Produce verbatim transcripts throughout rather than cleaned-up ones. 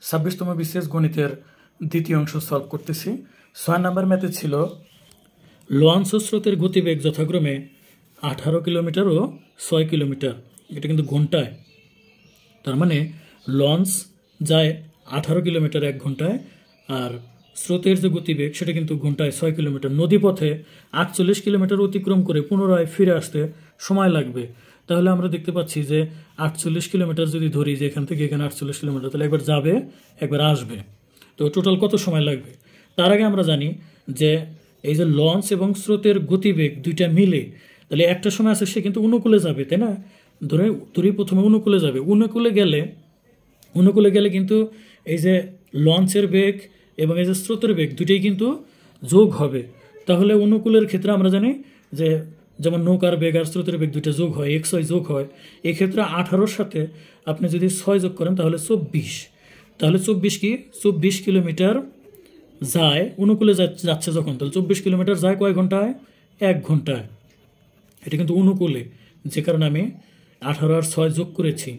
ছাব্বিশতম BCS গণিতের দ্বিতীয় অংশ সলভ করতেছি। ছয় নাম্বার ম্যাথে ছিল লঞ্চ ও স্রোতের গতিবেগ যথাক্রমে আঠারো কিলোমিটার ও ছয় কিলোমিটার। এটা কিন্তু ঘন্টায়, তার মানে লঞ্চ যায় আঠারো কিলোমিটার এক ঘন্টায়, আর স্রোতের যে গতিবেগ সেটা কিন্তু ঘন্টায় ছয় কিলোমিটার। নদীপথে আটচল্লিশ কিলোমিটার অতিক্রম করে পুনরায় ফিরে আসতে সময় লাগবে। তাহলে আমরা দেখতে পাচ্ছি যে আটচল্লিশ কিলোমিটার যদি ধরি, যে এখান থেকে এখানে আটচল্লিশ কিলোমিটার, তাহলে একবার যাবে একবার আসবে, তো টোটাল কত সময় লাগবে। তার আগে আমরা জানি যে এই যে লঞ্চ এবং স্রোতের গতিবেগ দুইটা মিলে, তাহলে একটা সময় আছে সে কিন্তু অনুকূলে যাবে, তাই না? ধরে ধরি প্রথমে অনুকূলে যাবে, অনুকূলে গেলে অনুকূলে গেলে কিন্তু এই যে লঞ্চের বেগ এবং এই যে স্রোতের বেগ দুইটাই কিন্তু যোগ হবে। তাহলে অনুকূলের ক্ষেত্রে আমরা জানি যে যেমন নৌকার বেগ আর স্রোতের বেগ দুইটা যোগ হয়, এক ছয় যোগ হয়। এক্ষেত্রে আঠারোর সাথে আপনি যদি ছয় যোগ করেন তাহলে চব্বিশ। তাহলে চব্বিশ কি চব্বিশ কিলোমিটার যায় অনুকূলে যাচ্ছে যখন, তাহলে চব্বিশ কিলোমিটার যায় কয় ঘন্টায়? এক ঘন্টায়। এটা কিন্তু অনুকূলে, যে কারণে আমি আঠারো আর ছয় যোগ করেছি।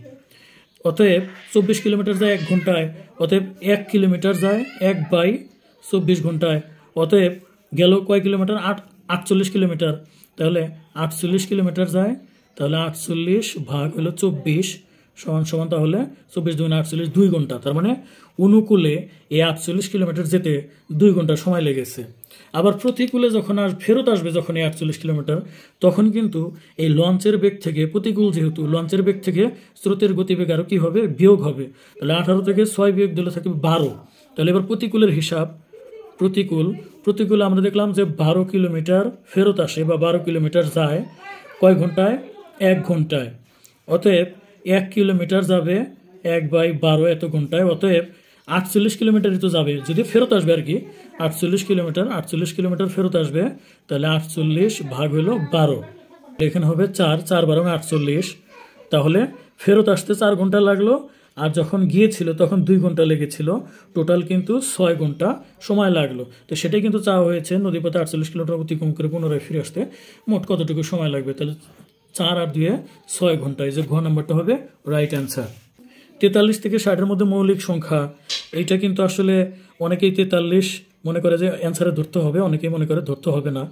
অতএব চব্বিশ কিলোমিটার যায় এক ঘন্টায়, অতএব এক কিলোমিটার যায় এক বাই চব্বিশ ঘন্টায়। অতএব গেল কয় কিলোমিটার? আট আটচল্লিশ কিলোমিটার। তাহলে আটচল্লিশ কিলোমিটার যায়, তাহলে আটচল্লিশ ভাগ হলো চব্বিশ সমান সমান তাহলে চব্বিশ দুই আটচল্লিশ, দুই ঘন্টা। তার মানে অনুকূলে এই আটচল্লিশ কিলোমিটার যেতে দুই ঘন্টা সময় লেগেছে। আবার প্রতিকূলে যখন আর ফেরত আসবে যখন এই আটচল্লিশ কিলোমিটার, তখন কিন্তু এই লঞ্চের বেগ থেকে, প্রতিকূল যেহেতু, লঞ্চের বেগ থেকে স্রোতের গতিবেগ আরও কী হবে? বিয়োগ হবে। তাহলে আঠারো থেকে ছয় বিয়োগ দিলে থাকবে বারো। তাহলে এবার প্রতিকূলের হিসাব, প্রতিকূল প্রতিকূলে আমরা দেখলাম যে বারো কিলোমিটার ফেরত আসে বা বারো কিলোমিটার যায় কয় ঘন্টায়? এক ঘন্টায়। অতএব এক কিলোমিটার যাবে এক বাই বারো এত ঘন্টায়। অতএব আটচল্লিশ কিলোমিটারই তো যাবে, যদি ফেরত আসবে আর কি। আটচল্লিশ কিলোমিটার আটচল্লিশ কিলোমিটার ফেরত আসবে, তাহলে আটচল্লিশ ভাগ হলো বারো, এখানে হবে চার, চার বারো আটচল্লিশ। তাহলে ফেরত আসতে চার ঘন্টা লাগলো, আর যখন গিয়েছিল তখন দুই ঘন্টা লেগেছিল। টোটাল কিন্তু ছয় ঘন্টা সময় লাগলো। তো সেটাই কিন্তু চাওয়া হয়েছে, নদীপথে আটচল্লিশ কিলোমিটার অতিক্রম করে পুনরায় ফিরে আসতে মোট কতটুকু সময় লাগবে। তাহলে চার আর দুয়ে ছয় ঘন্টা, এই যে ঘ নাম্বারটা হবে রাইট অ্যান্সার। তেতাল্লিশ থেকে ষাটের মধ্যে মৌলিক সংখ্যা, এইটা কিন্তু আসলে অনেকেই তেতাল্লিশ মনে করে যে অ্যান্সারে ধরতে হবে, অনেকেই মনে করে ধরতে হবে না।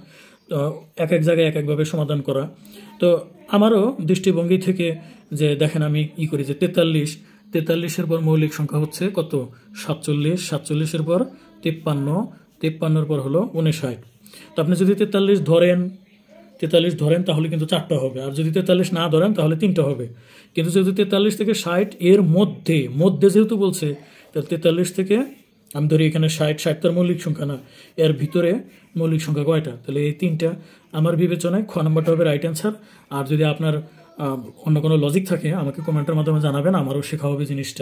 এক এক জায়গায় এক একভাবে সমাধান করা। তো আমারও দৃষ্টিভঙ্গি থেকে যে দেখেন আমি ই করি যে তেতাল্লিশ তেতাল্লিশের পর মৌলিক সংখ্যা হচ্ছে কত? সাতচল্লিশ, সাতচল্লিশের পর তেপ্পান্ন, তেপ্পান্নর পর হলো উনষাট। তো আপনি যদি তেতাল্লিশ ধরেন তেতাল্লিশ ধরেন তাহলে কিন্তু চারটা হবে, আর যদি তেতাল্লিশ না ধরেন তাহলে তিনটা হবে। কিন্তু যেহেতু তেতাল্লিশ থেকে ষাট এর মধ্যে মধ্যে যেহেতু বলছে, তাহলে তেতাল্লিশ থেকে আমি ধরি এখানে ষাট, ষাট তার মৌলিক সংখ্যা না, এর ভিতরে মৌলিক সংখ্যা কয়টা? তাহলে এই তিনটা। আমার বিবেচনায় খ নম্বরটা হবে রাইট অ্যান্সার। আর যদি আপনার অন্য কোনো লজিক থাকে আমাকে কমেন্টের মাধ্যমে জানাবেন, আমারও শেখা হবে জিনিসটা।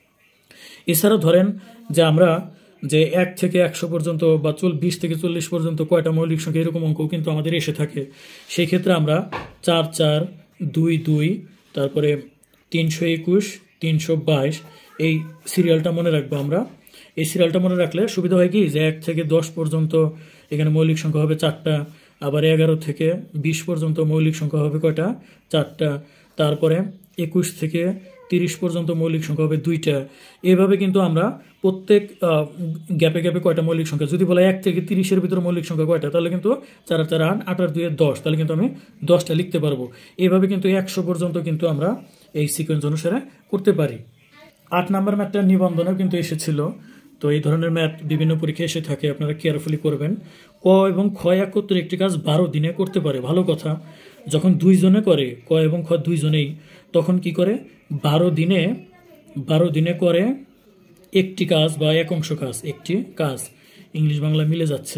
এছাড়াও ধরেন যে আমরা যে এক থেকে একশো পর্যন্ত বা চল বিশ থেকে চল্লিশ পর্যন্ত কয়টা মৌলিক সংখ্যা, এরকম অঙ্ক কিন্তু আমাদের এসে থাকে। সেই ক্ষেত্রে আমরা চার চার, দুই দুই, তারপরে তিনশো একুশ, তিনশো বাইশ, এই সিরিয়ালটা মনে রাখবো আমরা। এই সিরিয়ালটা মনে রাখলে সুবিধা হয় কি, যে এক থেকে দশ পর্যন্ত এখানে মৌলিক সংখ্যা হবে চারটা, আবার এগারো থেকে বিশ পর্যন্ত মৌলিক সংখ্যা হবে কয়টা? চারটা। তারপরে একুশ থেকে তিরিশ পর্যন্ত মৌলিক সংখ্যা হবে দুইটা। এভাবে কিন্তু আমরা প্রত্যেক গ্যাপে গ্যাপে কয়টা মৌলিক সংখ্যা, যদি বলা এক থেকে তিরিশের ভিতরে মৌলিক সংখ্যা কয়টা, তাহলে কিন্তু চার আর চার আট, আট আর দুই দশ, তাহলে কিন্তু আমি দশটা লিখতে পারবো। এভাবে কিন্তু একশো পর্যন্ত কিন্তু আমরা এই সিকোয়েন্স অনুসারে করতে পারি। আট নাম্বার ম্যাথটা নিবন্ধনেও কিন্তু এসেছিল। তো এই ধরনের ম্যাথ বিভিন্ন পরীক্ষায় এসে থাকে, আপনারা কেয়ারফুলি করবেন। ক এবং খ একত্রে একটি কাজ বারো দিনে করতে পারে, ভালো কথা। যখন দুইজনে করে, ক এবং খ দুইজনেই, তখন কি করে? বারো দিনে বারো দিনে করে একটি কাজ বা এক অংশ কাজ, একটি কাজ। ইংলিশ বাংলা মিলে যাচ্ছে।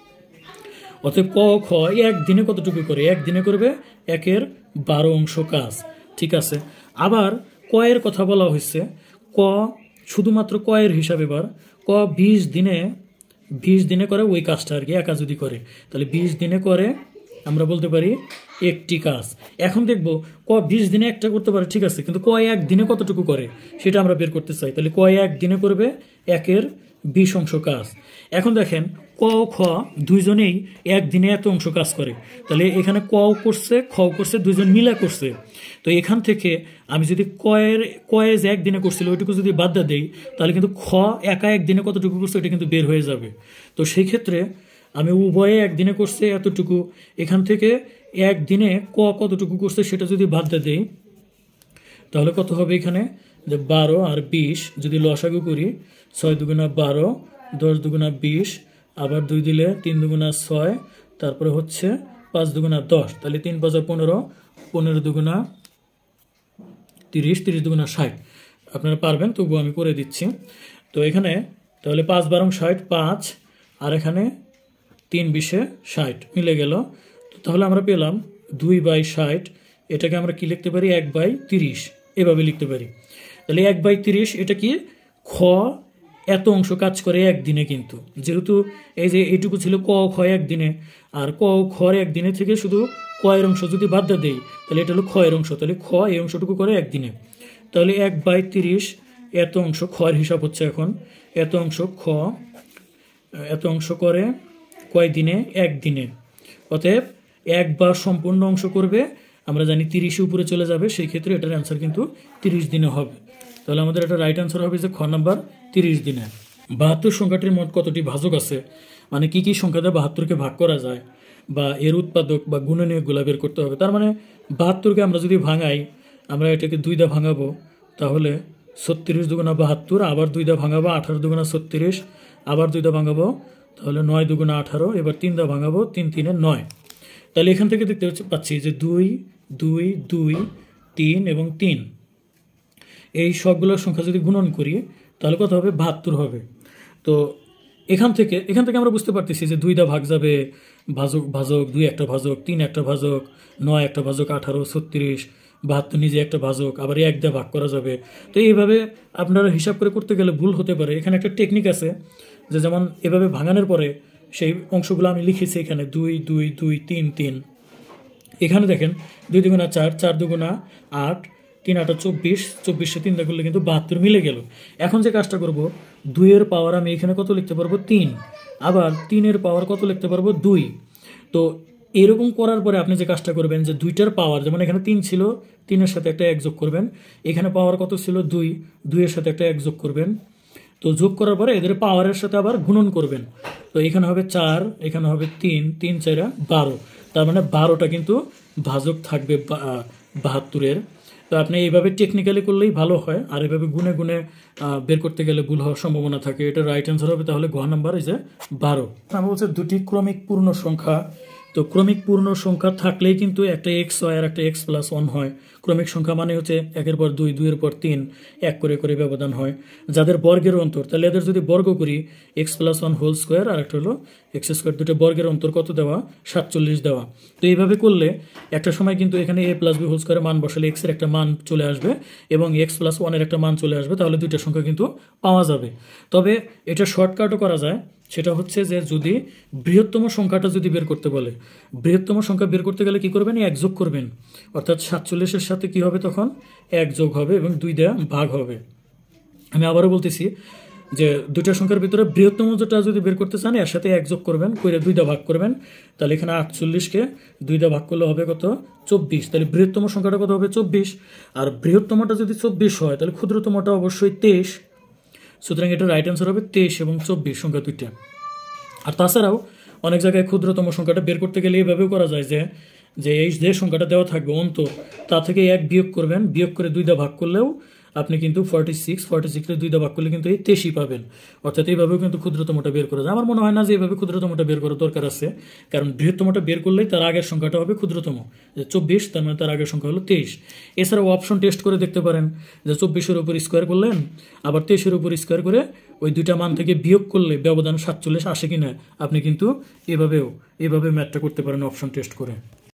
অতএব ক খ একদিনে কতটুকু করে? একদিনে করবে একের বারো অংশ কাজ, ঠিক আছে। আবার ক এর কথা বলা হয়েছে, ক শুধুমাত্র ক এর হিসাব। এবার ক বিশ দিনে বিশ দিনে করে ওই কাজটা আর কি, একা যদি করে, তাহলে বিশ দিনে করে আমরা বলতে পারি একটি কাজ। এখন দেখবো ক বিশ দিনে একটা করতে পারে, ঠিক আছে, কিন্তু ক এক দিনে কতটুকু করে সেটা আমরা বের করতে চাই। তাহলে ক এক দিনে করবে একের বিশ অংশ কাজ। এখন দেখেন ক ও খ দুইজনেই একদিনে এত অংশ কাজ করে, তাহলে এখানে ক করছে খ করছে দুইজন মিলা করছে। তো এখান থেকে আমি যদি কয়ের কয়ে যে একদিনে করছিল ওইটুকু যদি বাদ দেই তাহলে কিন্তু খ একা একদিনে কতটুকু করছে এটা কিন্তু বের হয়ে যাবে। তো সেই ক্ষেত্রে আমি উভয়ে একদিনে করছে এতটুকু, এখান থেকে একদিনে ক কতটুকু করছে সেটা যদি বাদ দেই তাহলে কত হবে এখানে যে বারো আর বিশ যদি লসাগু করি, ছয় দুগুণা বারো, দশ দুগুণা বিশ, আবার দুই দিলে তিন দুগুণা ছয়, তারপরে হচ্ছে পাঁচ দুগুণা দশ, তাহলে তিন পাঁচা পনেরো, পনেরো দুগুণা তিরিশ, তিরিশ দুগুণা ষাট। আপনারা পারবেন তবুও আমি করে দিচ্ছি। তো এখানে তাহলে পাঁচ বারং ষাট, পাঁচ আর এখানে তিন বিশে ষাট মিলে গেল। তাহলে আমরা পেলাম দুই বাই ষাট, এটাকে আমরা কি লিখতে পারি এক বাই তিরিশ, এভাবে লিখতে পারি। তাহলে এক বাই তিরিশ এটা কি খ এত অংশ কাজ করে একদিনে, কিন্তু যেহেতু এই যে এইটুকু ছিল ক খ একদিনে, আর ক খর একদিনে থেকে শুধু কয়ের অংশ যদি বাদ দেই তাহলে এটা হলো ক্ষয়ের অংশ, তাহলে খ এই অংশটুকু করে একদিনে। তাহলে এক বাই তিরিশ এত অংশ খয়ের হিসাব হচ্ছে এখন, এত অংশ খ এত অংশ করে কয় দিনে একদিনে। অতএব একবার সম্পূর্ণ অংশ করবে, আমরা জানি তিরিশে উপরে চলে যাবে, সেই ক্ষেত্রে এটার অ্যান্সার কিন্তু তিরিশ দিনে হবে। তাহলে আমাদের এটা রাইট অ্যান্সার হবে যে খ নাম্বার তিরিশ দিনে। বাহাত্তর সংখ্যাটির মোট কতটি ভাজক আছে, মানে কি কি সংখ্যা দিয়ে বাহাত্তরকে ভাগ করা যায় বা এর উৎপাদক বা গুণনীয়কগুলো বের করতে হবে। তার মানে বাহাত্তরকে আমরা যদি ভাঙাই, আমরা এটাকে দুই দা ভাঙাবো, তাহলে ছত্রিশ দুগুণা বাহাত্তর, আবার দুই দা ভাঙাবো আঠারো দুগুণা ছত্রিশ, আবার দুই দা ভাঙাবো তাহলে নয় দুগুণা আঠারো, এবার তিন দা ভাঙাবো তিন তিনে নয়। তাহলে এখান থেকে দেখতে পাচ্ছি যে দুই দুই দুই তিন এবং তিন এই সবগুলোর সংখ্যা যদি গুণন করি তাহলে কত হবে বাহাত্তর হবে। তো এখান থেকে এখান থেকে আমরা বুঝতে পারতেছি যে দুই দা ভাগ যাবে ভাজক ভাজক, দুই একটা ভাজক, তিন একটা ভাজক, নয় একটা ভাজক, আঠারো, ছত্রিশ, বাহাত্তর নিজে একটা ভাজক, আবার এক দা ভাগ করা যাবে। তো এইভাবে আপনারা হিসাব করে করতে গেলে ভুল হতে পারে। এখানে একটা টেকনিক আছে যে যেমন এভাবে ভাঙানোর পরে সেই অংশগুলো আমি লিখেছি এখানে দুই দুই দুই তিন তিন, এখানে দেখেন দুই দুগুণা চার, চার দুগুণা আট, তিন আটা চব্বিশ, চব্বিশে তিন দা করলে কিন্তু বাহাত্তর মিলে গেল। এখন যে কাজটা করব, দুইয়ের পাওয়ার আমি এখানে কত লিখতে পারবো তিন, আবার তিনের পাওয়ার কত লিখতে পারবো দুই। তো এরকম করার পরে আপনি যে কাজটা করবেন যে দুইটার পাওয়ার, যেমন এখানে তিন ছিল, তিনের সাথে একটা এক যোগ করবেন, এখানে পাওয়ার কত ছিল দুই, দুইয়ের সাথে একটা এক যোগ করবেন। তো যোগ করার পরে এদের পাওয়ারের সাথে আবার গুণন করবেন। তো এখানে হবে চার, এখানে হবে তিন, তিন চারা বারো, তার মানে বারোটা কিন্তু ভাজক থাকবে বাহাত্তরের। তো আপনি এইভাবে টেকনিক্যালি করলেই ভালো হয়, আর এভাবে গুনে গুনে বের করতে গেলে ভুল হওয়ার সম্ভাবনা থাকে। এটা রাইট অ্যান্সার হবে তাহলে ঘ নাম্বার এই যে বারো। আমি বলছি দুটি ক্রমিক পূর্ণ সংখ্যা, তো ক্রমিক পূর্ণ সংখ্যা থাকলেই কিন্তু একটা এক্স হয় আর একটা এক্স প্লাস ওয়ান হয়। ক্রমিক সংখ্যা মানে হচ্ছে একের পর দুই, দুইয়ের পর তিন, এক করে করে ব্যবধান হয়। যাদের বর্গের অন্তর, তাহলে এদের যদি বর্গ করি x plus one whole square আর একটা হলো এক্স স্কোয়ার, দুটো বর্গের অন্তর কত দেওয়া সাতচল্লিশ দেওয়া। তো এইভাবে করলে একটা সময় কিন্তু এখানে এ প্লাস বি হোল স্কোয়ারের মান বসালে এক্স এর একটা মান চলে আসবে এবং এক্স প্লাস ওয়ানের একটা মান চলে আসবে, তাহলে দুইটা সংখ্যা কিন্তু পাওয়া যাবে। তবে এটা শর্টকাটও করা যায়, সেটা হচ্ছে যে যদি বৃহত্তম সংখ্যাটা যদি বের করতে বলে, বৃহত্তম সংখ্যা বের করতে গেলে কি করবেন, এক যোগ করবেন, অর্থাৎ সাতচল্লিশের সাথে কি হবে তখন এক যোগ হবে এবং দুই দেয়া ভাগ হবে। আমি আবারও বলতেছি যে দুইটা সংখ্যার ভিতরে বৃহত্তম যেটা যদি বের করতে চান এর সাথে এক যোগ করবেন, করে দুই দা ভাগ করবেন, তাহলে এখানে আটচল্লিশকে দুই দা ভাগ করলে হবে কত চব্বিশ, তাহলে বৃহত্তম সংখ্যাটা কত হবে চব্বিশ। আর বৃহত্তমটা যদি চব্বিশ হয় তাহলে ক্ষুদ্রতমটা অবশ্যই তেইশ, সুতরাং এটা রাইট অ্যান্সার হবে তেইশ এবং চব্বিশ সংখ্যা দুইটা। আর তাছাড়াও অনেক জায়গায় ক্ষুদ্রতম সংখ্যাটা বের করতে গেলে এইভাবেও করা যায় যে যে এই যে সংখ্যাটা দেওয়া থাকবে অন্ত, তা থেকে এক বিয়োগ করবেন, বিয়োগ করে দুই দা ভাগ করলেও আপনি কিন্তু ফর্টি সিক্স ফর্টি সিক্সে দুই দা ভাগ করলে কিন্তু এই তেইশই পাবেন। অর্থাৎ এইভাবেও কিন্তু ক্ষুদ্রতমটা বের করা যায়। আমার মনে হয় না যে এইভাবে ক্ষুদ্রতমটা বের করার দরকার আছে, কারণ বৃহত্তমটা বের করলেই তার আগের সংখ্যাটা হবে ক্ষুদ্রতম, যে চব্বিশ, তার মানে তার আগের সংখ্যা হলো তেইশ। এছাড়াও অপশন টেস্ট করে দেখতে পারেন যে চব্বিশের উপর স্কোয়ার করলেন, আবার তেইশের উপর স্কোয়ার করে ওই দুইটা মান থেকে বিয়োগ করলে ব্যবধান সাতচল্লিশ আসে কিনা আপনি কিন্তু এভাবেও এভাবে ম্যাথটা করতে পারেন অপশন টেস্ট করে।